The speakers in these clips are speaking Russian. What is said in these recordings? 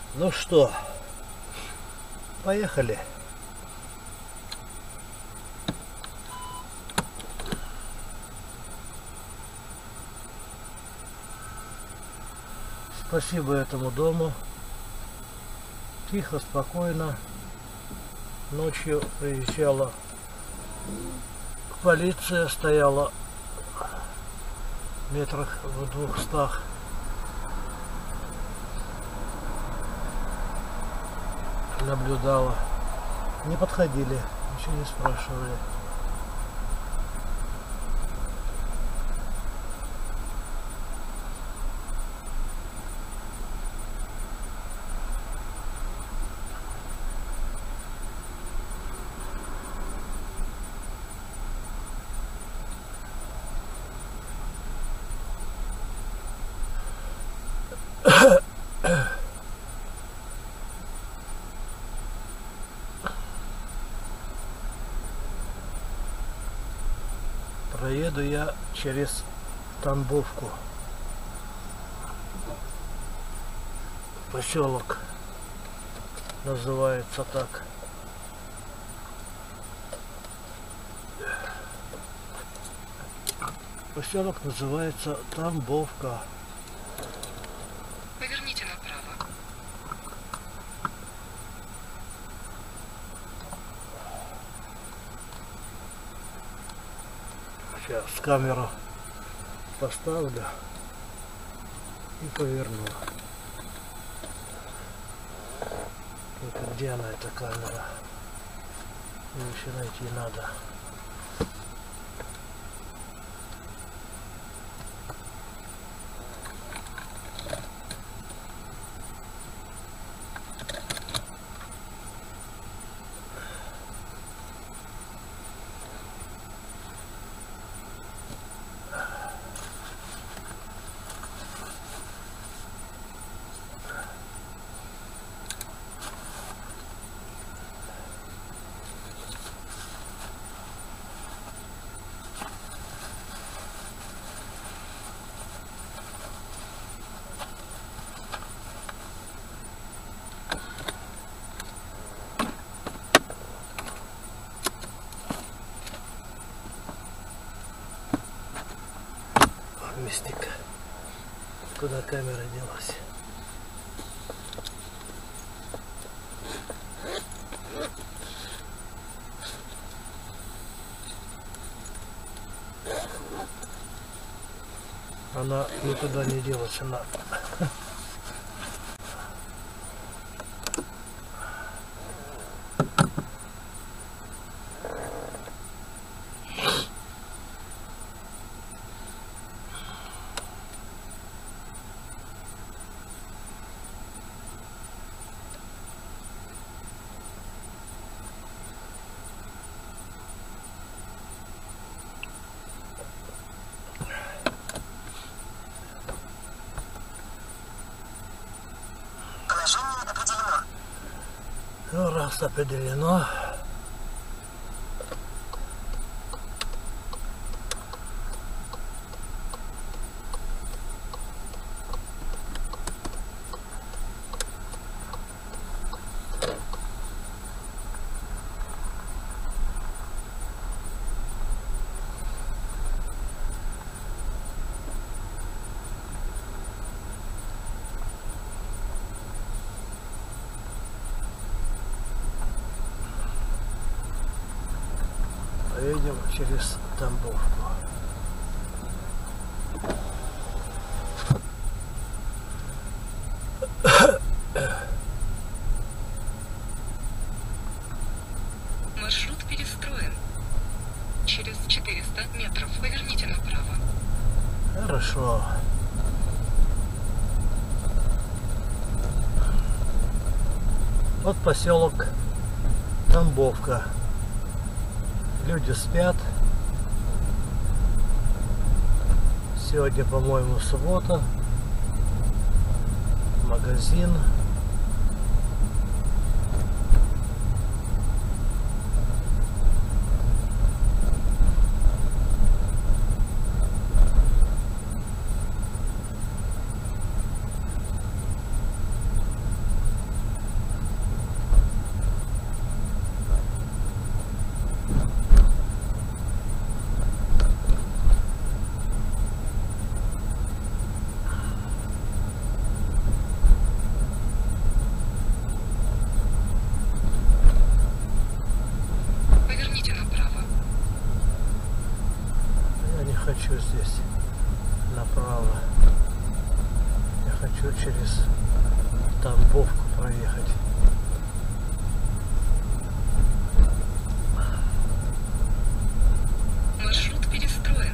Ну что, поехали. Спасибо этому дому. Тихо, спокойно. Ночью приезжала полиция, стояла метрах в 200. Наблюдала. Не подходили, ничего не спрашивали. Проеду я через Тамбовку. Поселок называется так. Поселок называется Тамбовка. Поверните направо. Сейчас камеру поставлю и поверну. Только где она, эта камера? Ее еще найти надо. Мистика. Куда камера делась? Она никуда не делась, она. Ну, раз определено. Поедем через Тамбовку. Маршрут перестроен. Через 400 метров поверните направо. Хорошо. Вот поселок Тамбовка. Люди спят. Сегодня, по-моему, суббота. Магазин. через Тамбовку проехать. Маршрут перестроен.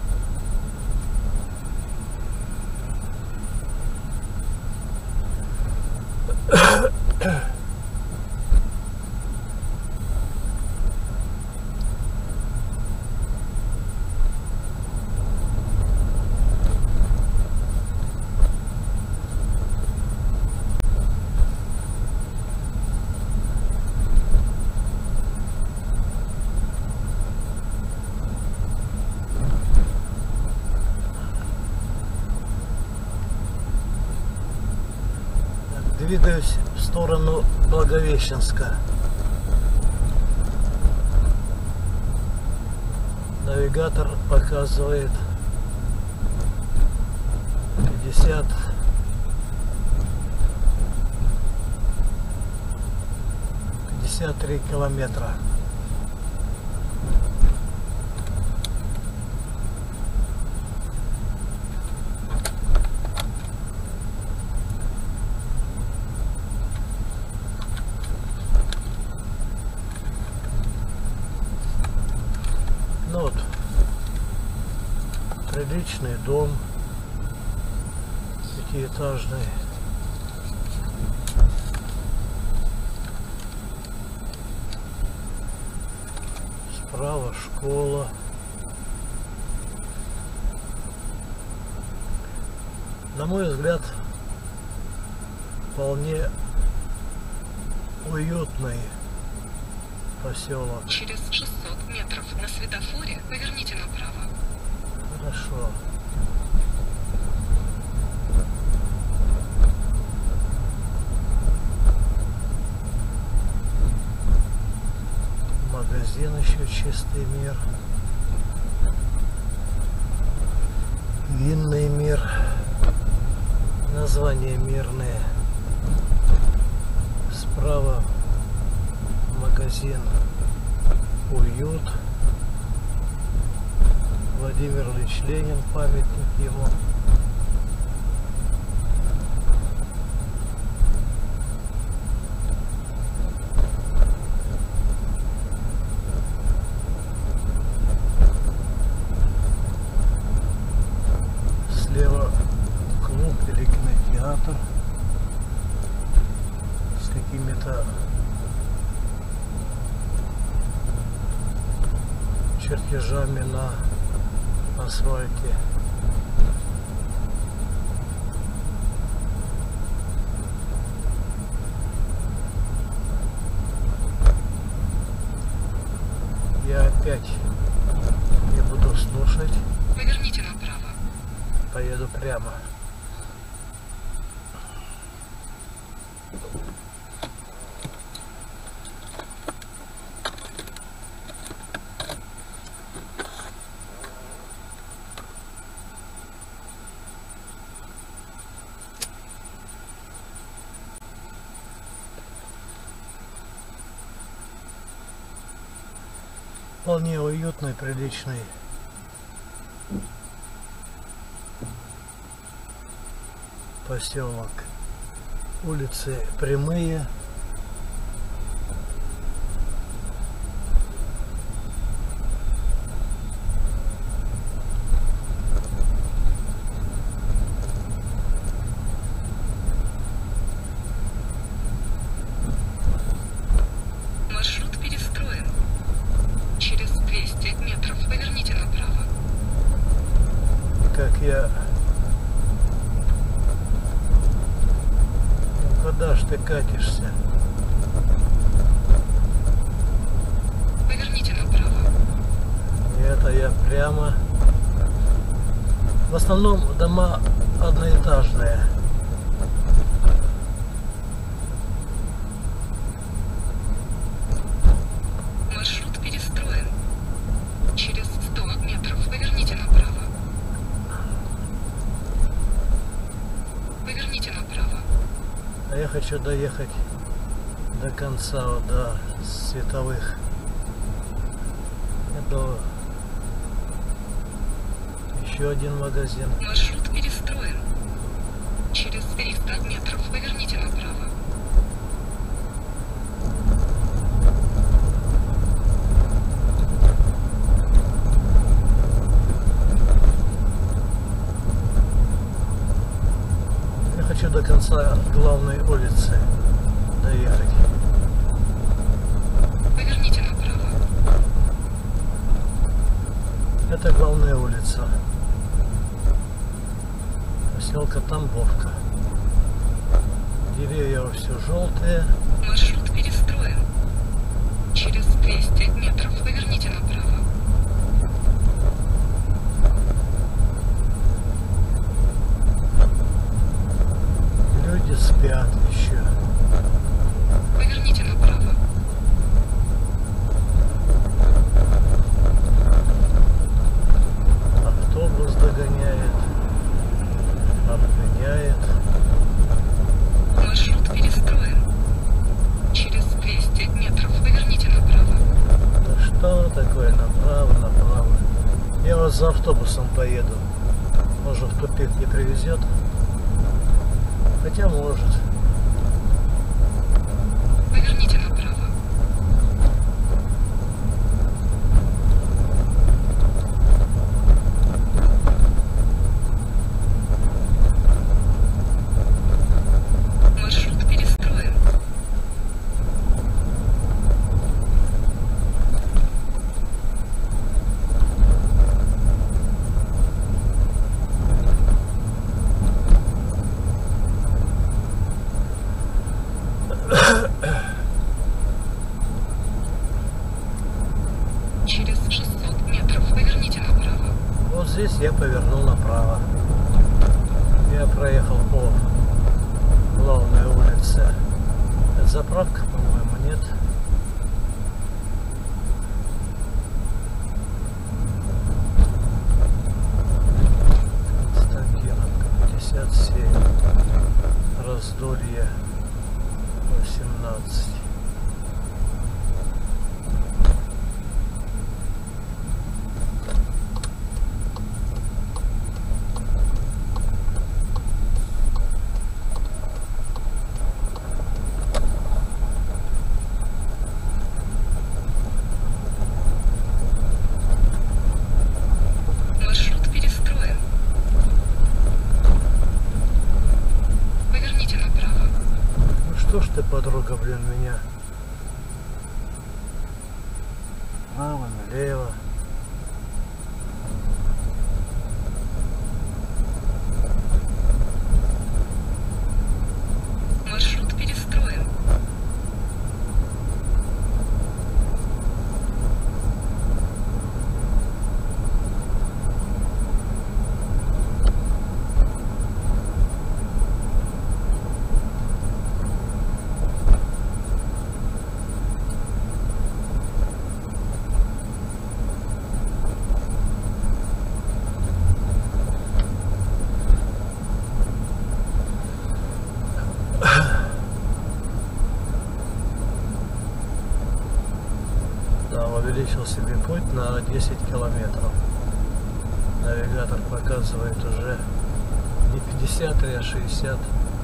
Двигаюсь в сторону Благовещенска. Навигатор показывает 53 километра. Ну вот, приличный дом, пятиэтажный. Справа школа. На мой взгляд, вполне уютный поселок. Через 600 метров на светофоре поверните направо. Хорошо. Магазин еще чистый мир. Винный мир. Названия мирные. Справа магазин «Уют». Владимир Ильич Ленин, памятник ему. Слева клуб или кинотеатр с какими-то чертежами на асфальте. Я опять не буду слушать. Поверните направо. Поеду прямо. Вполне уютный, приличный поселок. Улицы прямые. Маршрут перестроен. Через 200 метров поверните направо. Как я... Ну, куда ж ты катишься? Поверните направо. Это я прямо. В основном дома одноэтажные. Маршрут перестроен. Через 100 метров поверните направо. Поверните направо. А я хочу доехать до конца, вот, до световых. Это еще один магазин. Маршрут перестроен. Через 300 метров поверните направо. Я хочу до конца главной улицы доехать. Поверните направо. Это главная улица поселка Тамбовка. Деревья все желтые. Маршрут перестроен. Через 200 метров поверните направо. Люди спят еще. Поверните направо. Автобус догоняет, обгоняет. Маршрут перестроен. Через 200 метров поверните направо. Да что такое направо, направо? Я вот за автобусом поеду. Может, в тупик не привезет? Хотя может. Поверните направо. Маршрут перестроен. Через 600 метров поверните направо. Вот здесь я повернул направо. Я проехал по главной улице. Это заправка, по-моему, нет. Константиновка 57. Раздолье 18. Маршрут перестроен. Поверните направо. Ну что ж ты, подруга, блин, меня направо, налево. Маршрут перестроен. Да, увеличил себе путь на 10 километров. Навигатор показывает уже не 53, а 61.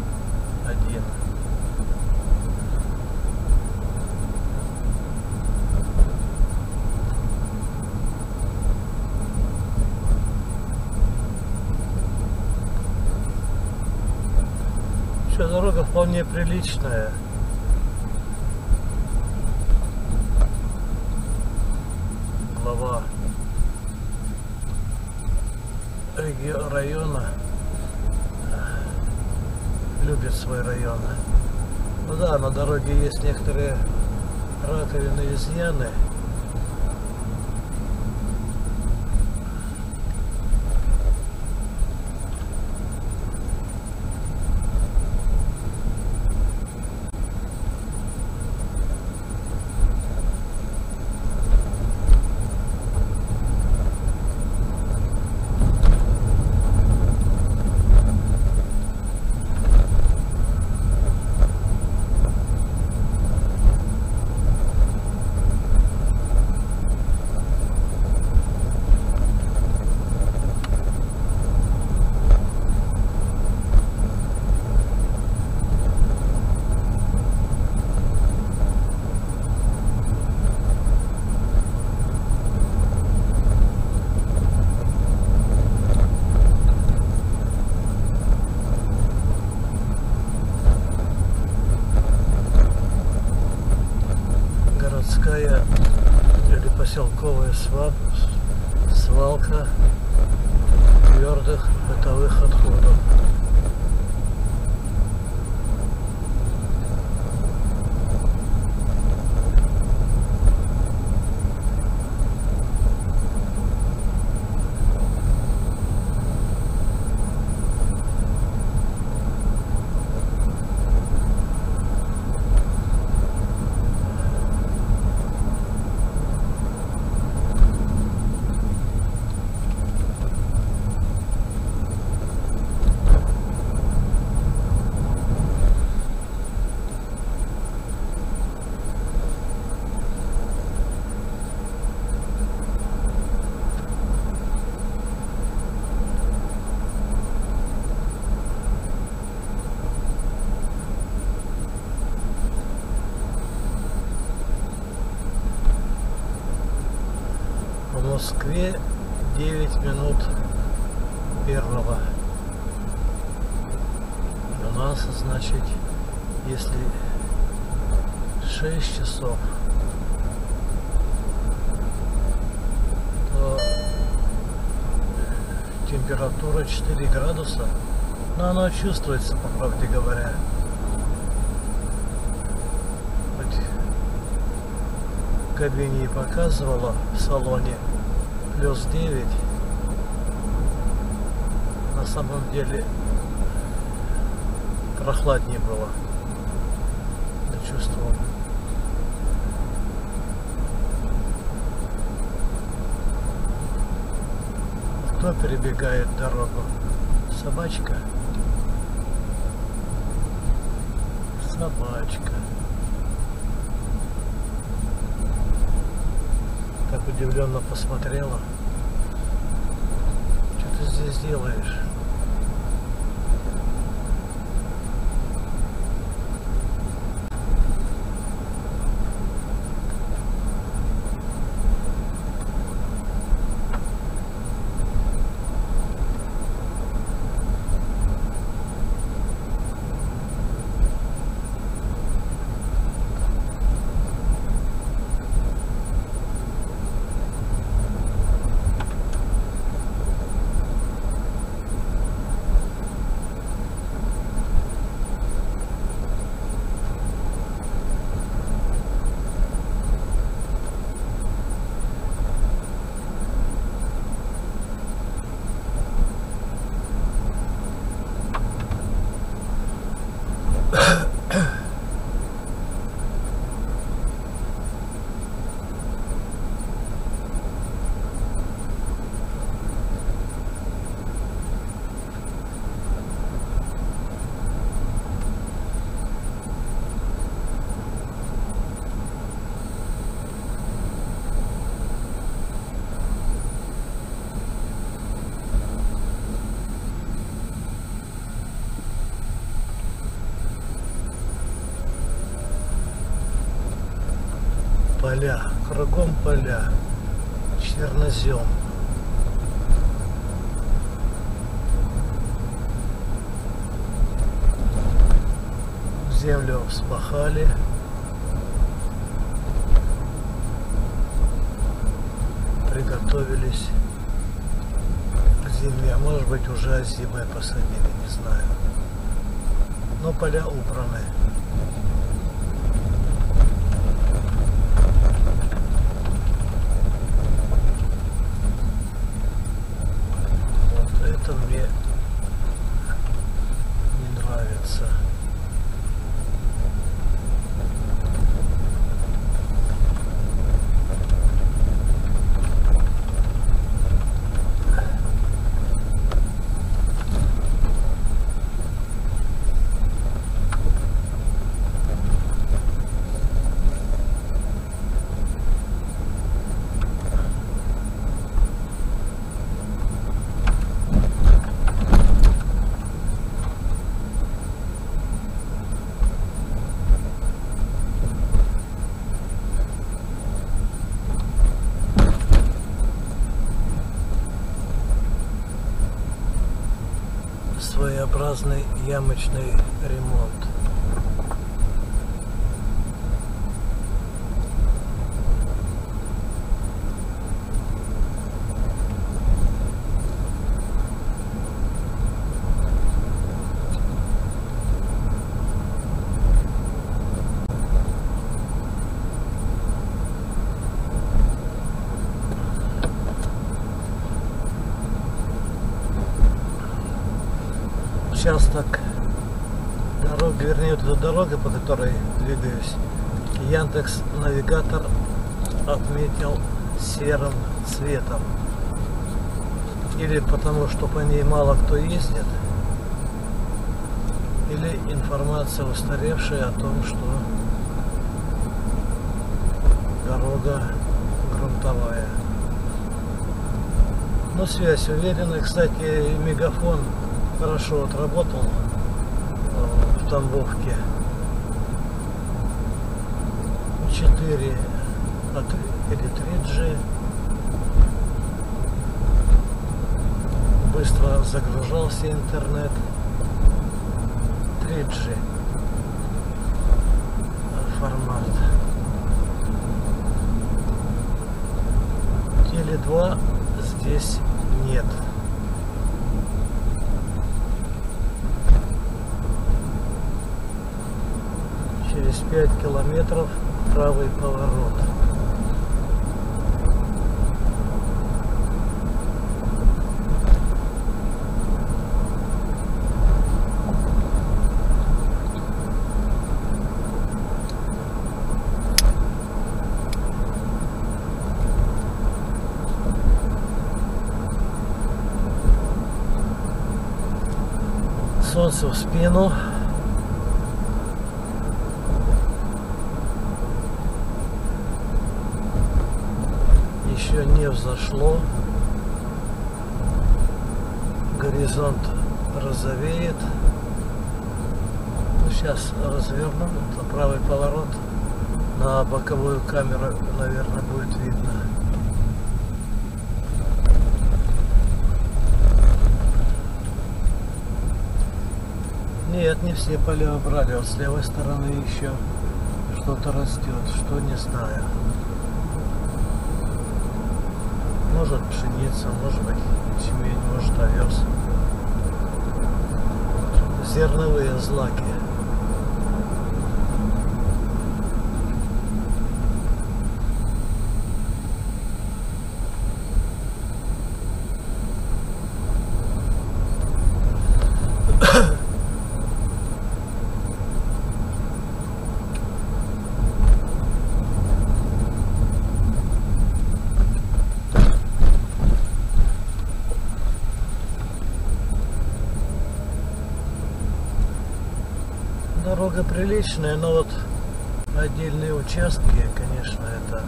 Что, дорога вполне приличная. Глава района любит свой район. Ну да, на дороге есть некоторые раковины, изъяны. городская или поселковая свалка твердых бытовых отходов. В Москве 9 минут первого. У нас, значит, если 6 часов, то температура 4 градуса. Но оно чувствуется, по правде говоря. Хоть в кабине и показывала в салоне плюс 9, на самом деле прохладнее было. Я чувствовал. Кто перебегает дорогу? Собачка? Собачка. Так удивленно посмотрела. Что ты здесь делаешь? Поля, кругом поля, чернозем. Землю вспахали. Приготовились к зиме. А может быть, уже зимой посадили, не знаю. Но поля убраны. Это мне не нравится. Своеобразный ямочный ремонт. участок дороги, вернее, вот эта дорога, по которой двигаюсь, Яндекс навигатор отметил серым цветом. Или потому, что по ней мало кто ездит, или информация устаревшая о том, что дорога грунтовая. Но связь уверенная. Кстати, мегафон хорошо отработал в Тамбовке. 4 или 3G. Быстро загружался интернет. 3G формат. Теле2 здесь нет. Через 5 километров правый поворот. Солнце в спину. Еще не взошло. Горизонт розовеет. Ну, сейчас разверну. Это правый поворот. На боковую камеру, наверное, будет видно. Нет, не все поля убрали. Вот с левой стороны еще что-то растет. Что, не знаю. Может пшеница, может быть ячмень, может овес. Зерновые злаки. Дорога приличная, но вот отдельные участки, конечно, это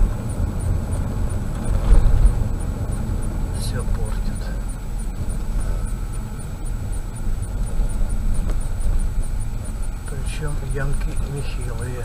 все портит. Причем ямки нехилые.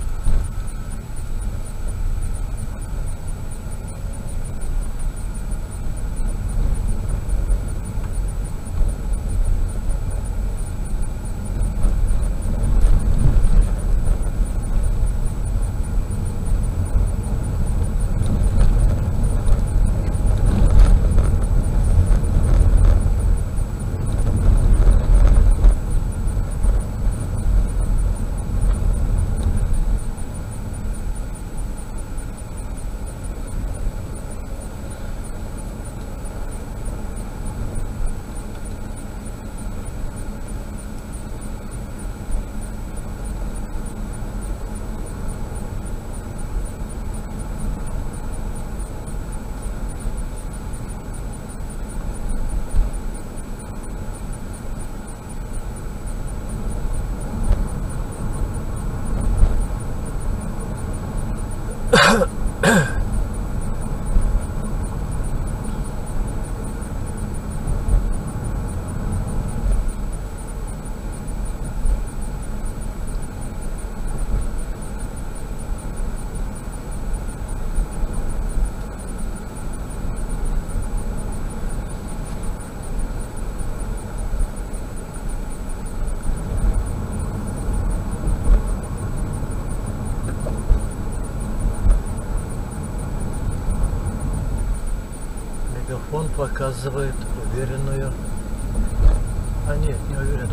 Он показывает уверенную, а нет, не уверен,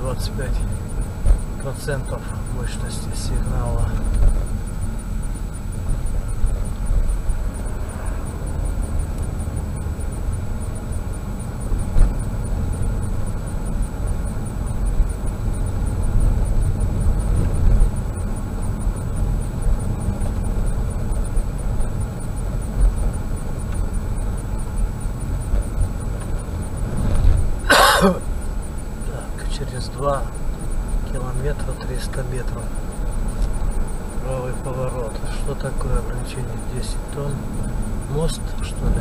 25% мощности сигнала. 2 километра 300 метров. Правый поворот. Что такое ограничение? 10 тонн. Мост, что ли?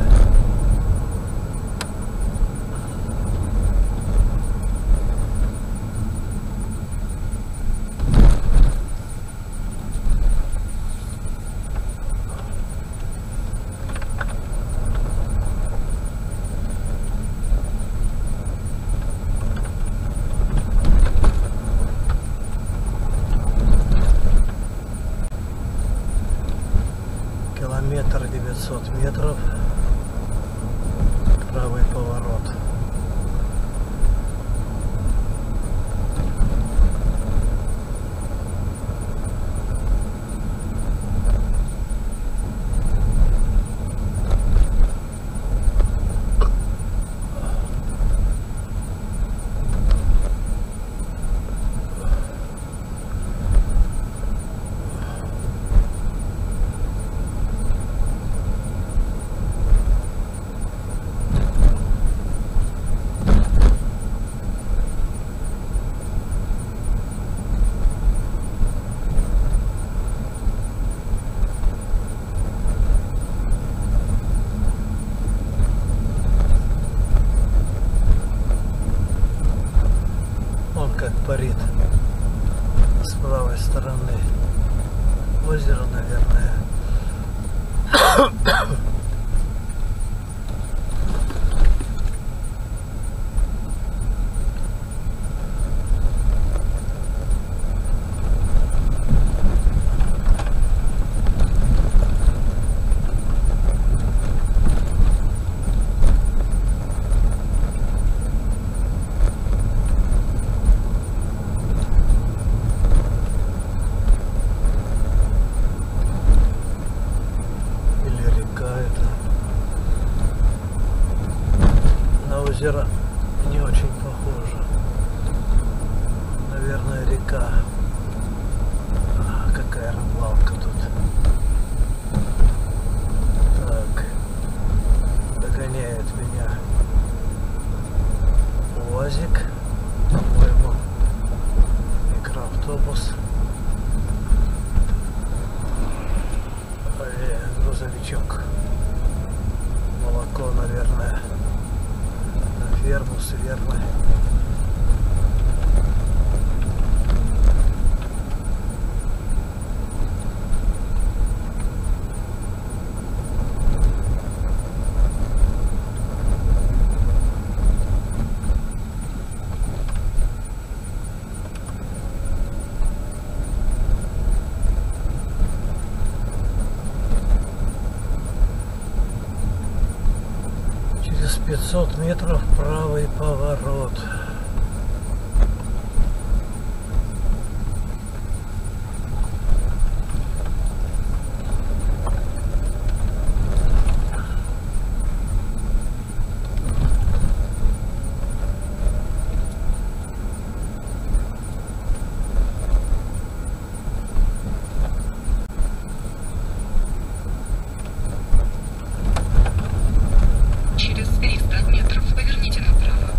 Километр 900 метров. Правый поворот. Как парит с правой стороны озеро, наверное. Озеро не очень похоже. Наверное, река. Какая рыбалка тут. Так. Догоняет меня УАЗик. По-моему, микроавтобус. Грузовичок. Молоко, наверное. Ферму с фермой. Через 500 метров правый поворот. Через 300 метров поверните направо.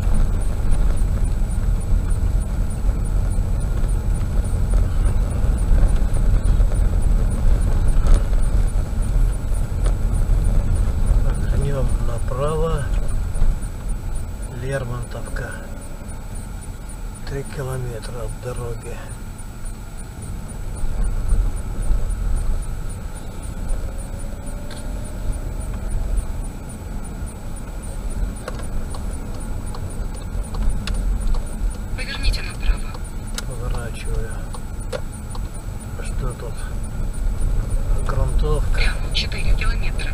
Повернем направо. Лермонтовка. 3 километра от дороги. Поверните направо. Поворачиваю. Что тут? Грунтовка. Прямо 4 километра.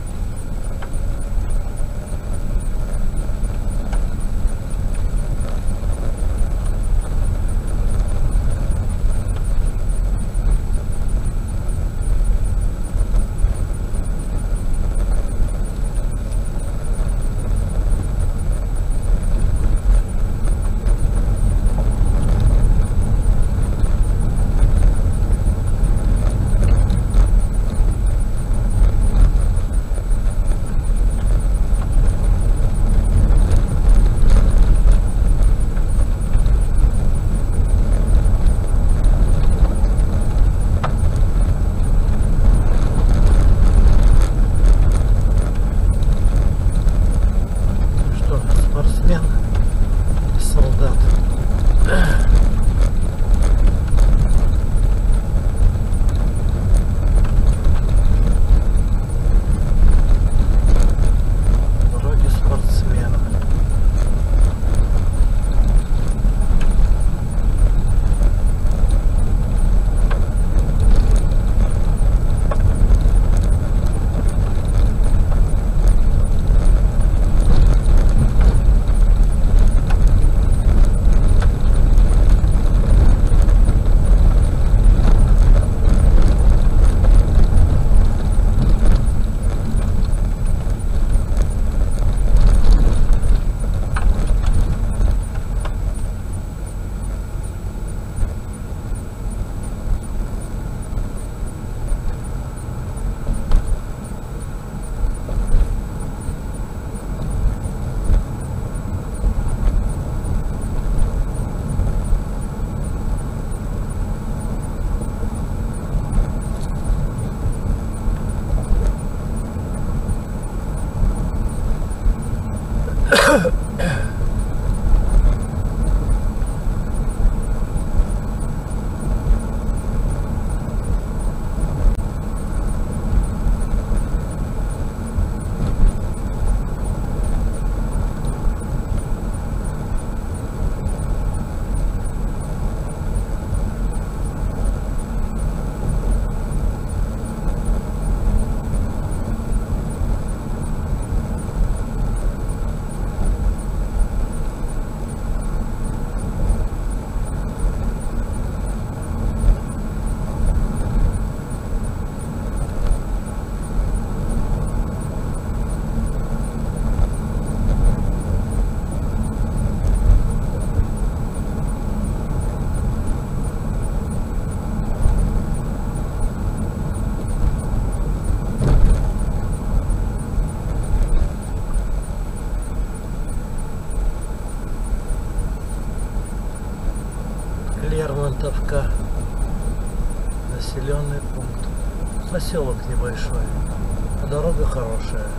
населенный пункт. Поселок небольшой. А дорога хорошая.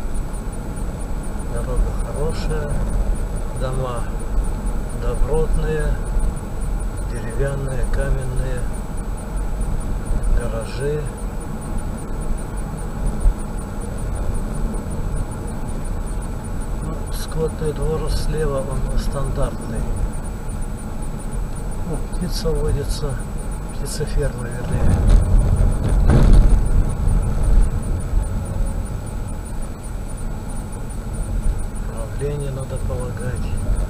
Дорога хорошая. Дома добротные. Деревянные, каменные. Гаражи. Скотный двор слева, он стандартный. Ну, птица водится, птицеферма вернее. Управление надо полагать.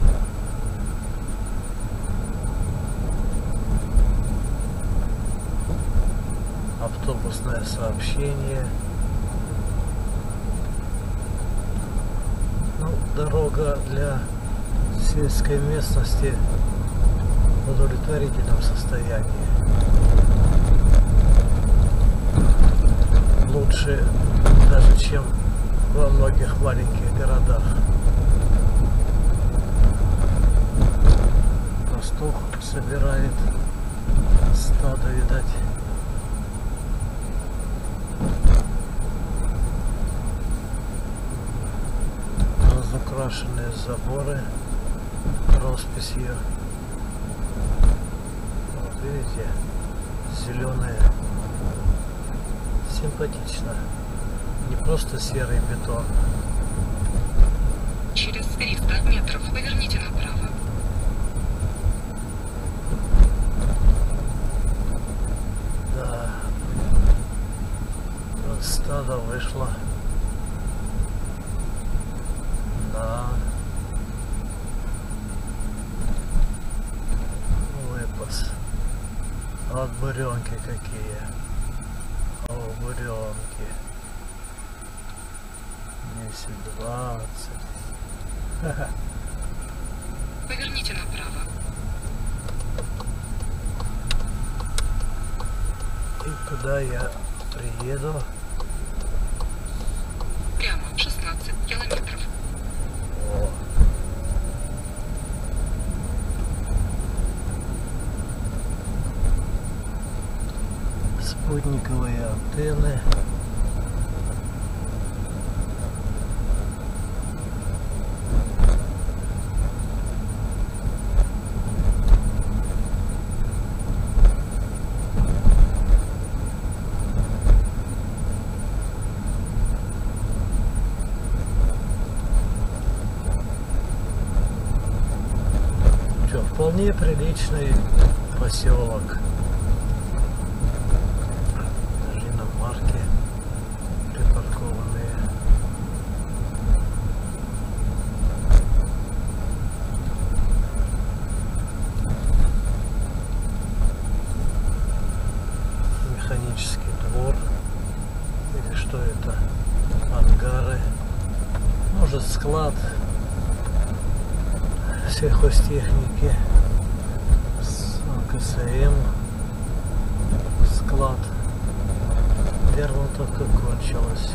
Автобусное сообщение. Дорога для сельской местности в удовлетворительном состоянии. Лучше даже, чем во многих маленьких городах. Пастух собирает стадо, видать. Украшенные заборы росписью. Вот видите, зеленые. Симпатично. Не просто серый бетон. Через 300 метров поверните направо. Да. Вот стадо вышло. Да. Выпас. Вот буренки какие. О, буренки. 10-20. Поверните направо. И куда я приеду? Прямо 16 километров. Спутниковые антенны. Что, вполне приличный поселок. Механический двор, или что это, ангары, может склад сельхозтехники, КСМ, склад. Лермонтовка кончилась.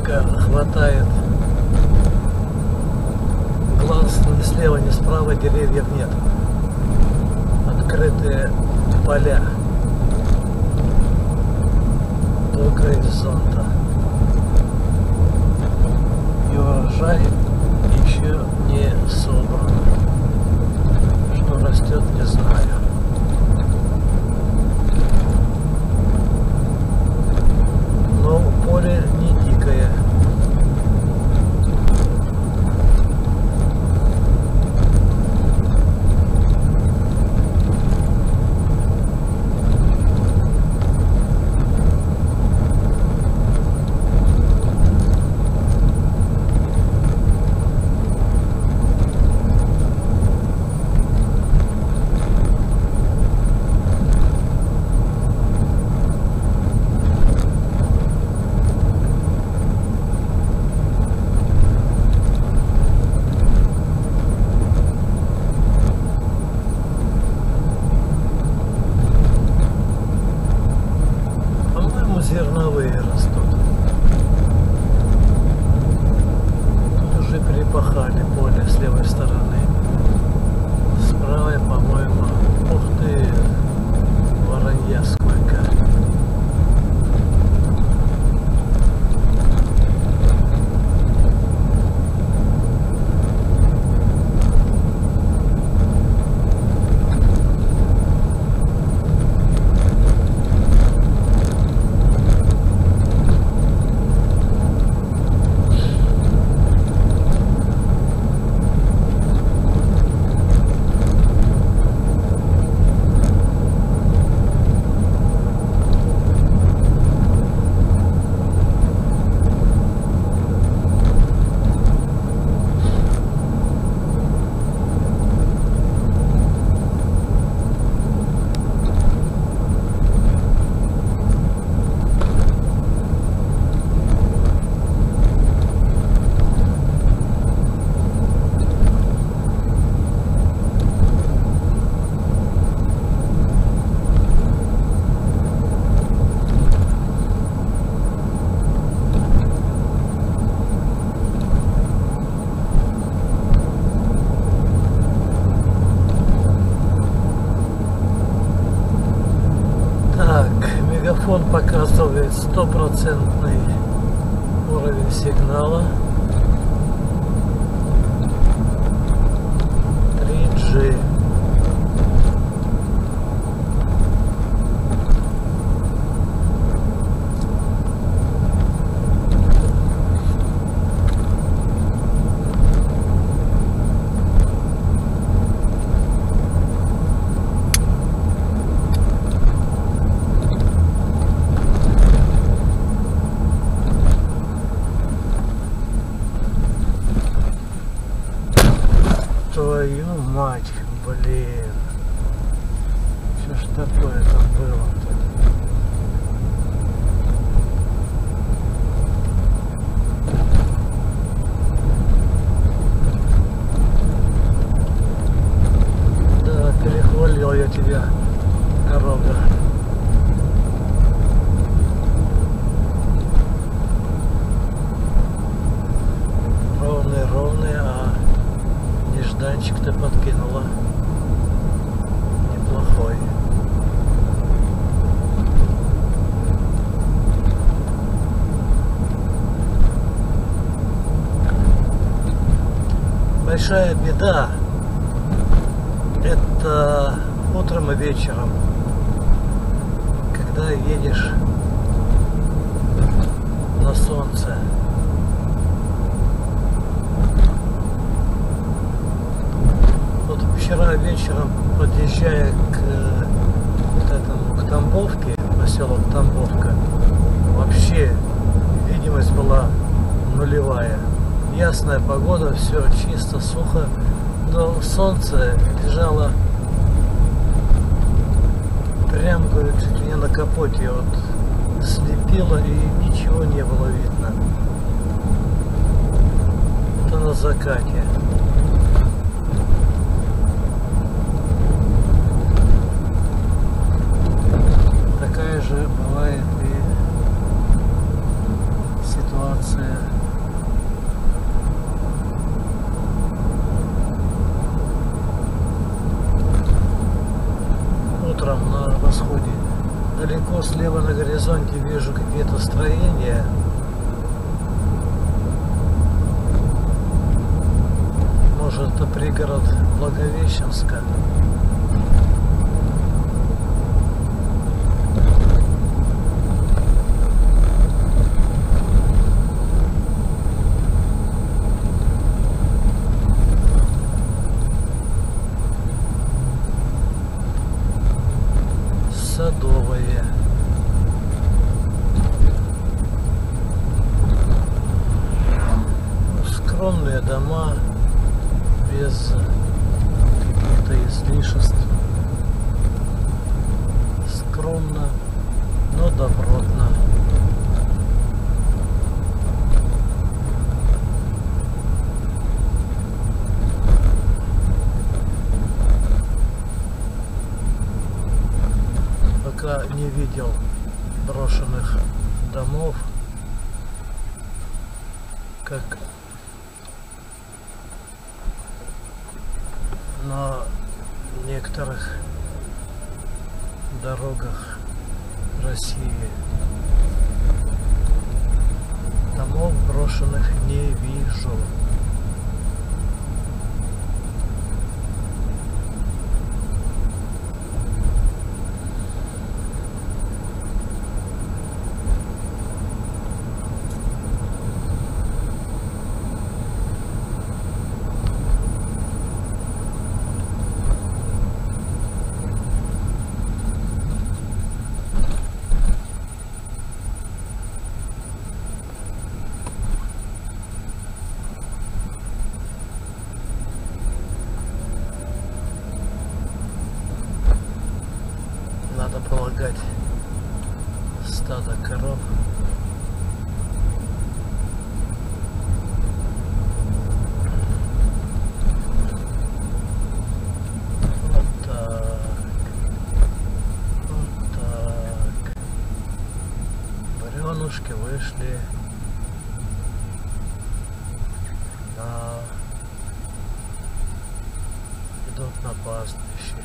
насколько хватает глаз, ни слева, ни справа деревьев нет. Открытые поля до горизонта. И урожай еще не собран. Что растет, не знаю. Но поле не дикое. Зерновые растут. Тут уже перепахали поле с левой стороны. С правой, по-моему, ух ты, воронья сколько. Мегафон показывает 100% уровень сигнала. 3G. Твою мать, блин. Что ж такое там было-то? Да, перехвалил я тебя, дорога. Ровные, а нежданчик-то подкинула. Неплохой. Большая беда — это утром и вечером, когда едешь на солнце. Вчера вечером, подъезжая к Тамбовке, поселок Тамбовка, вообще видимость была нулевая. Ясная погода, все чисто, сухо, но солнце лежало прям, говорит, чуть ли не на капоте, вот слепило и ничего не было видно. Это на закате. Такая же бывает и ситуация вечером на восходе. Далеко слева на горизонте вижу какие-то строения. Может, это пригород Благовещенска. Садовые. Скромные дома, без каких-то излишеств. Скромно, но добротно. Пока не видел брошенных домов, как на некоторых дорогах России. Домов брошенных не вижу. Надо полагать, стадо коров. Вот так. Вот так. Буренушки вышли идут на пастбище.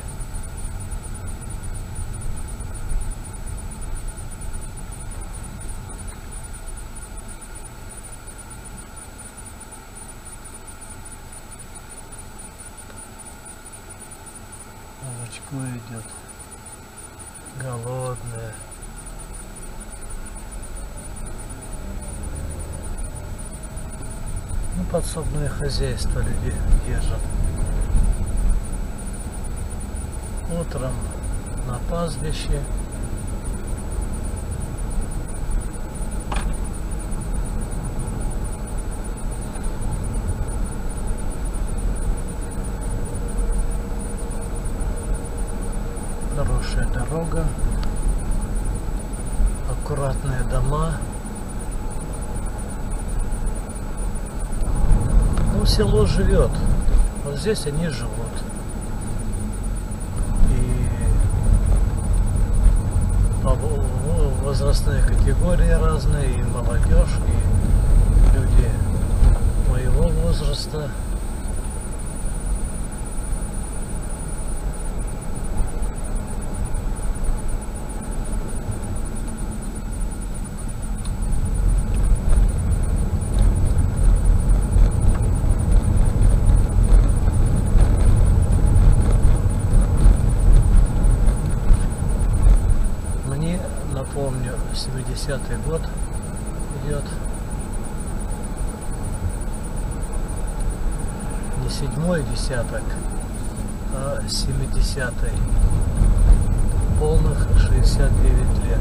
Молочко идет, голодное. Ну, подсобное хозяйство люди держат. Утром на пастбище. Хорошая дорога, аккуратные дома. Ну, село живет. Вот здесь они живут. И возрастные категории разные, и молодежь, и люди моего возраста. Помню, 70-й год идет. Не 7-й десяток, а 70-й. Полных 69 лет.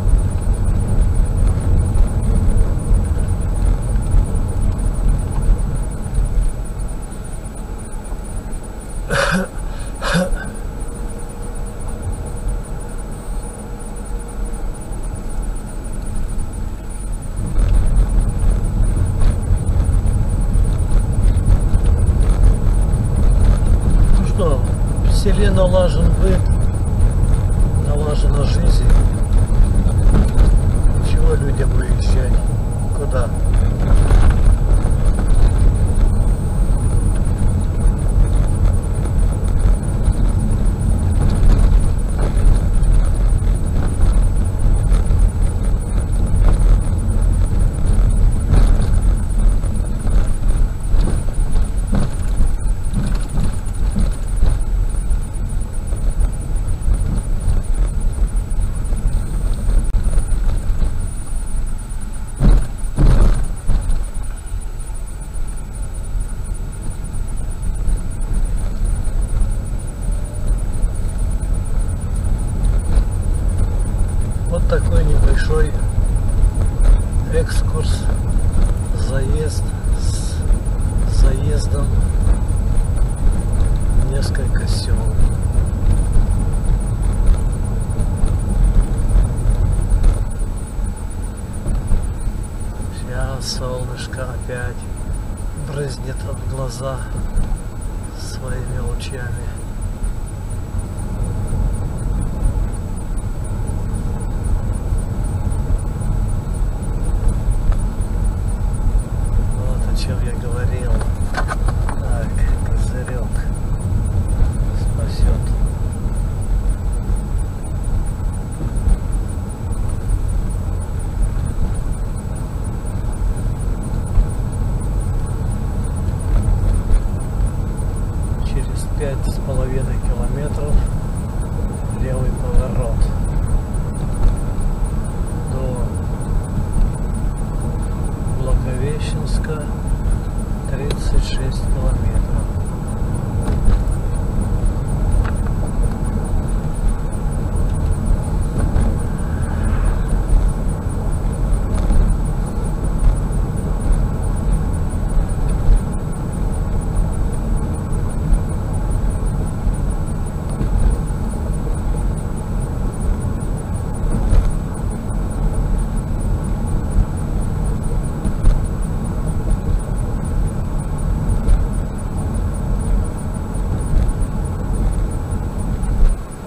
В селе налажен быт, налажена жизнь. Чего людям выезжать? Куда? Вот такой небольшой экскурс, заезд с заездом в несколько сел. Сейчас солнышко опять брызнет в глаза своими лучами. Вот о чем я говорил. Так, козырек спасет. Через 5,5 километров левый поворот до Благовещенска 36 километров.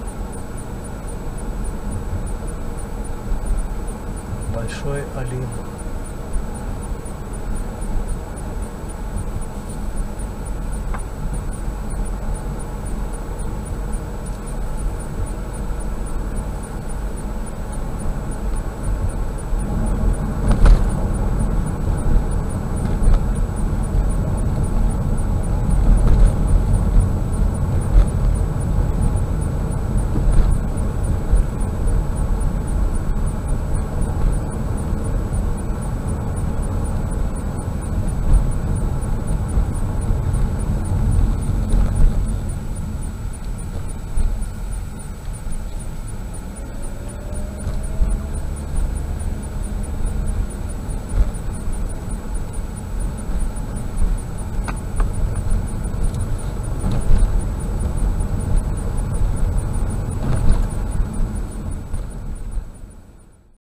Большой Олимп.